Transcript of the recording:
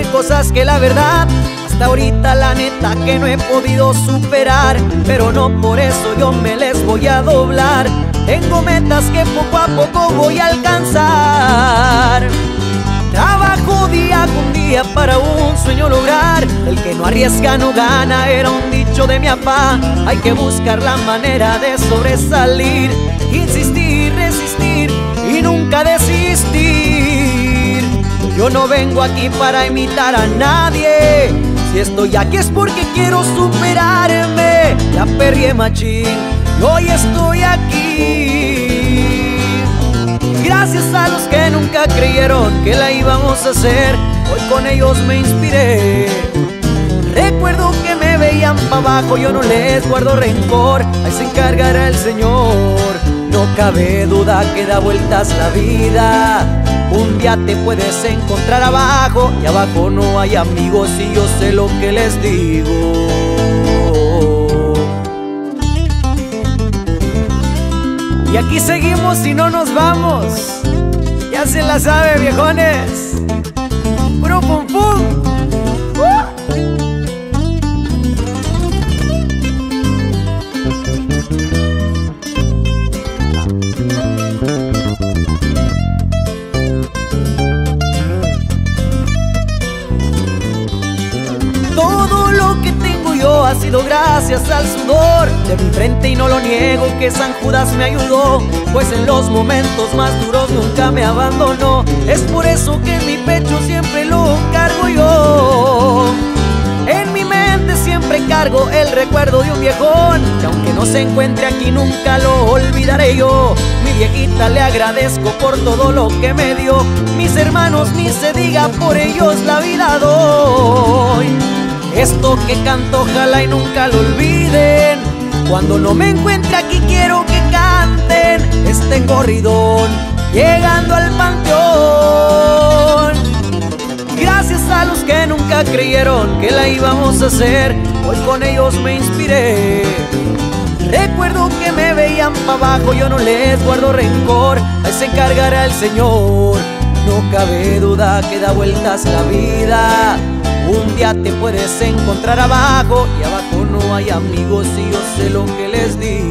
cosas que la verdad hasta ahorita la neta que no he podido superar, pero no por eso yo me les voy a doblar. Tengo metas que poco a poco voy a alcanzar. Trabajo día con día para un sueño lograr. El que no arriesga no gana, era un dicho de mi papá. Hay que buscar la manera de sobresalir, insistir, resistir y nunca desistir. Yo no vengo aquí para imitar a nadie. Si estoy aquí es porque quiero superarme. La perrié machín y hoy estoy aquí. Gracias a los que nunca creyeron que la íbamos a hacer, hoy con ellos me inspiré. Recuerdo que me veían pa' abajo, yo no les guardo rencor, ahí se encargará el Señor. No cabe duda que da vueltas la vida. Un día te puedes encontrar abajo y abajo no hay amigos, y yo sé lo que les digo. Y aquí seguimos y no nos vamos. Ya se la sabe, viejones. Puro pum pum. Todo lo que tengo yo ha sido gracias al sudor de mi frente, y no lo niego que San Judas me ayudó, pues en los momentos más duros nunca me abandonó. Es por eso que en mi pecho siempre lo cargo yo. En mi mente siempre cargo el recuerdo de un viejón que aunque no se encuentre aquí nunca lo olvidaré yo. Mi viejita le agradezco por todo lo que me dio. Mis hermanos ni se diga, por ellos la vida doy. Esto que canto ojalá y nunca lo olviden. Cuando no me encuentre aquí quiero que canten este corridón llegando al panteón. Gracias a los que nunca creyeron que la íbamos a hacer, hoy con ellos me inspiré. Recuerdo que me veían pa' abajo, yo no les guardo rencor, ahí se encargará el Señor. No cabe duda que da vueltas la vida. Un día te puedes encontrar abajo y abajo no hay amigos, y yo sé lo que les digo.